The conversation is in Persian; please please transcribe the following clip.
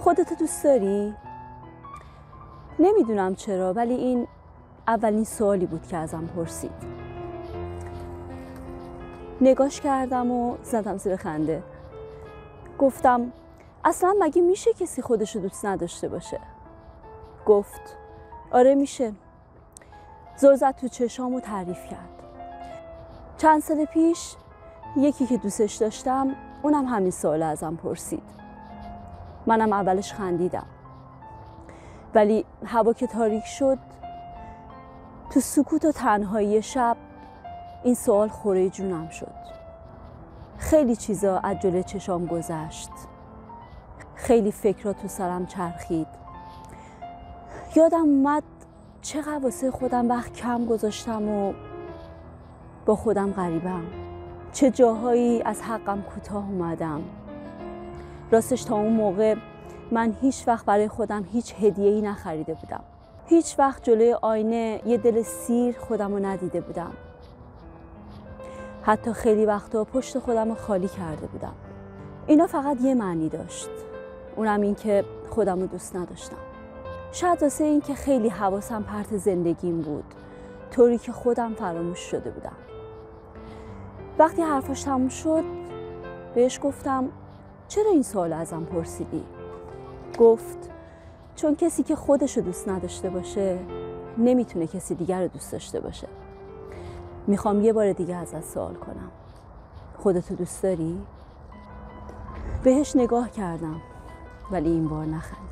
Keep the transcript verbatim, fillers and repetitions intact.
خودتو دوست داری؟ نمیدونم چرا، ولی این اولین سوالی بود که ازم پرسید. نگاش کردم و زدم زیر خنده. گفتم اصلا مگه میشه کسی خودشو دوست نداشته باشه؟ گفت آره میشه. زل زد تو چشام و تعریف کرد. چند سال پیش یکی که دوستش داشتم اونم همین سوال ازم پرسید. منم اولش خندیدم، ولی هوا که تاریک شد، تو سکوت و تنهایی شب این سوال خوره جونم شد. خیلی چیزا از جلوی چشام گذشت، خیلی فکرها تو سرم چرخید. یادم اومد چقدر واسه خودم وقت کم گذاشتم و با خودم غریبم. چه جاهایی از حقم کوتاه اومدم. راستش تا اون موقع من هیچ وقت برای خودم هیچ هدیه‌ای نخریده بودم. هیچ وقت جلوی آینه یه دل سیر خودم رو ندیده بودم. حتی خیلی وقتا پشت خودم رو خالی کرده بودم. اینا فقط یه معنی داشت، اونم این که خودم رو دوست نداشتم. شاید واسه این که خیلی حواسم پرت زندگیم بود، طوری که خودم فراموش شده بودم. وقتی حرفاش تموم شد بهش گفتم چرا این سوال ازم پرسیدی؟ گفت چون کسی که خودشو دوست نداشته باشه نمیتونه کسی دیگر رو دوست داشته باشه. میخوام یه بار دیگه ازت سوال کنم، خودتو دوست داری؟ بهش نگاه کردم ولی این بار نخندید.